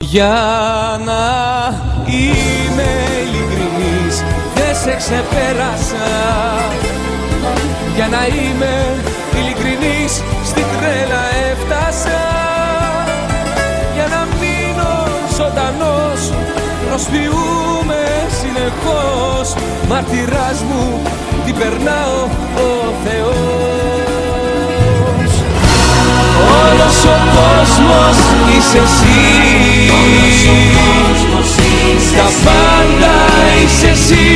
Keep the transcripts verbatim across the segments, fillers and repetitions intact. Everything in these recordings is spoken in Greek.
Για να είμαι ειλικρινής, δεν σε ξεπέρασα. Για να είμαι ειλικρινής, στην τρέλα έφτασα. Για να μείνω ζωντανός, προσποιούμε συνεχώς. Μαρτυράς μου, τι περνάω ο Θεός. Όλος ο κόσμος είσαι εσύ, τα πάντα είσαι εσύ.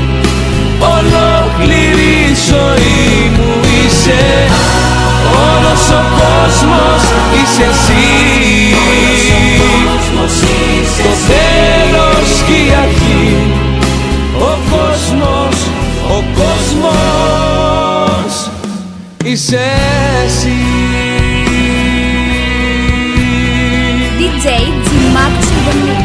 Ολόκληρη η ζωή μου είσαι. Όλος ο κόσμος είσαι εσύ, το τέλος και η αρχή. Ο κόσμος, ο κόσμος είσαι εσύ. ντι τζέι G-Max in the mix.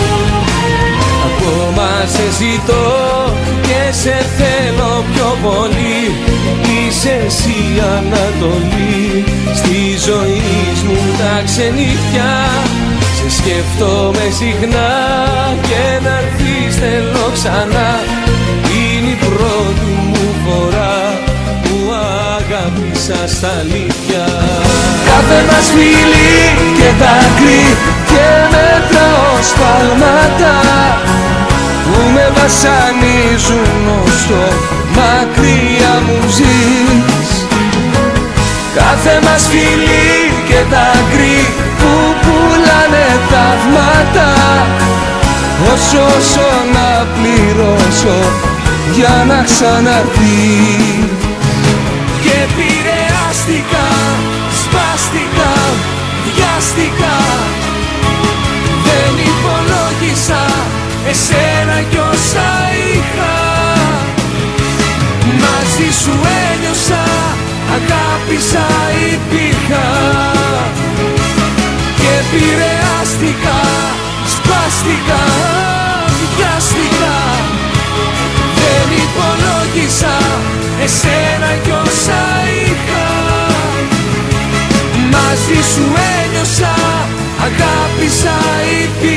Ακόμα σε ζητώ και σε θέλω πιο πολύ. Είσαι εσύ Ανατολή στη ζωή μου τα ξενύχια. Σε σκέφτομαι συχνά και να έρθεις θέλω ξανά. Είναι η πρώτη μου φορά που αγάπησα στα αλήθεια. Κάθε μας φίλη και δάκρυ και μετράω σπάλματα που με βασανίζουν όσο μακριά μου ζεις. Κάθε μας φίλη και δάκρυ που πουλάνε θαύματα, όσο όσο να πληρώσω για να ξαναρθεί. Και επηρεάστηκα, σπάστηκα, βιάστηκα. Δεν υπολόγισα εσένα κι όσα είχα. Μαζί σου ένιωσα, αγάπησα, υπήρχα. Και επηρεάστηκα, σπάστηκα, βιάστηκα. Δεν υπολόγισα εσένα κι όσα είχα. Μαζί σου ένιωσα, αγάπησα, υπήρχα.